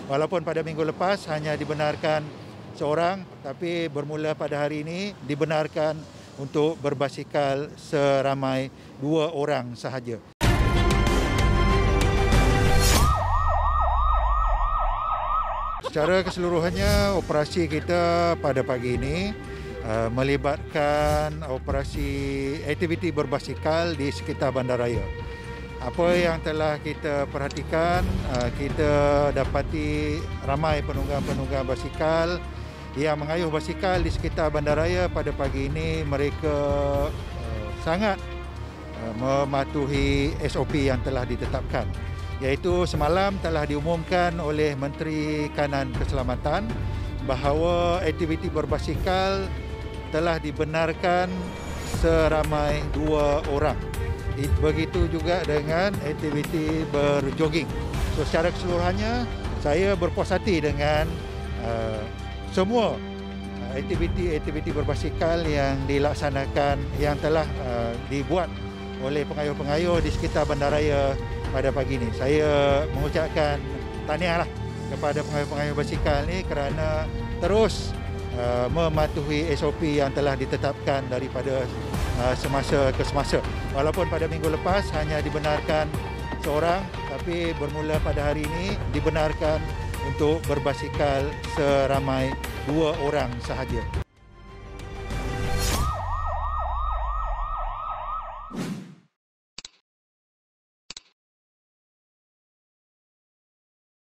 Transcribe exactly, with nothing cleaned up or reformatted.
Walaupun pada minggu lepas hanya dibenarkan seorang, tapi bermula pada hari ini dibenarkan untuk berbasikal seramai dua orang sahaja. Secara keseluruhannya, operasi kita pada pagi ini uh, melibatkan operasi aktiviti berbasikal di sekitar bandaraya. Apa yang telah kita perhatikan, uh, kita dapati ramai penunggang-penunggang basikal yang mengayuh basikal di sekitar bandaraya pada pagi ini. Mereka uh, sangat uh, mematuhi S O P yang telah ditetapkan, iaitu semalam telah diumumkan oleh Menteri Kanan Keselamatan bahawa aktiviti berbasikal telah dibenarkan seramai dua orang. Begitu juga dengan aktiviti berjoging. So, secara keseluruhannya, saya berpuas hati dengan uh, semua aktiviti-aktiviti berbasikal yang dilaksanakan, yang telah uh, dibuat oleh pengayuh-pengayuh di sekitar bandaraya pada pagi ini. Saya mengucapkan tahniahlah kepada pengayuh-pengayuh basikal ini kerana terus uh, mematuhi S O P yang telah ditetapkan daripada uh, semasa ke semasa. Walaupun pada minggu lepas hanya dibenarkan seorang, tapi bermula pada hari ini dibenarkan untuk berbasikal seramai dua orang sahaja.